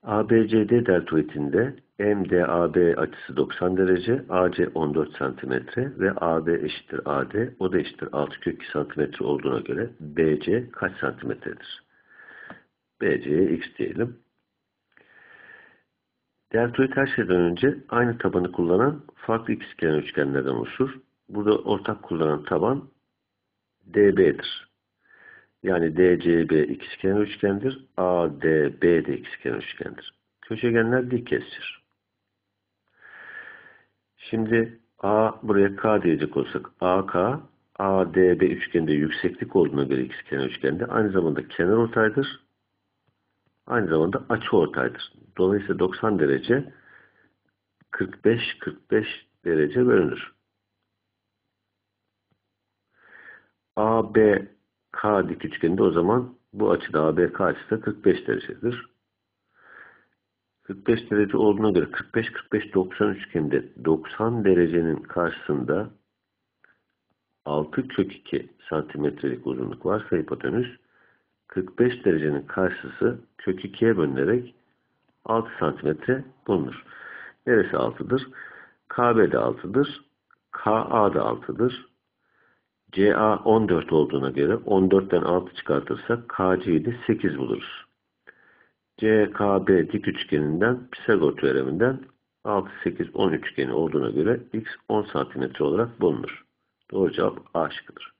ABCD deltoidinde MDAB açısı 90 derece, AC 14 cm ve AB eşittir AD, o da eşittir 6 kök 2 cm olduğuna göre BC kaç santimetredir? BC'ye x diyelim. Deltoid her şeyden önce aynı tabanı kullanan farklı ikizkenar üçgenlerden oluşur. Burada ortak kullanan taban DB'dir. Yani DCB ikizkenar üçgendir. ADB de ikizkenar üçgendir. Köşegenler dik kesişir. Şimdi buraya K diyecek olsak AK, ADB üçgeninde yükseklik olduğuna göre ikizkenar üçgende aynı zamanda kenarortaydır. Aynı zamanda açıortaydır. Dolayısıyla 90 derece 45 derece bölünür. ABK dik üçgeninde o zaman bu açıda ABK açısı da 45 derecedir. 45 derece olduğuna göre 45-45-90 üçgeninde 90 derecenin karşısında 6 kök 2 santimetrelik uzunluk varsa hipotenüs, 45 derecenin karşısı kök 2'ye bölünerek 6 santimetre bulunur. Neresi 6'dır? KB de 6'dır. KA da 6'dır. CA 14 olduğuna göre 14'ten 6 çıkartırsak KC'yi de 8 buluruz. CKB dik üçgeninden Pisagor teoreminden 6, 8, 10 üçgeni olduğuna göre x 10 cm olarak bulunur. Doğru cevap A şıkkıdır.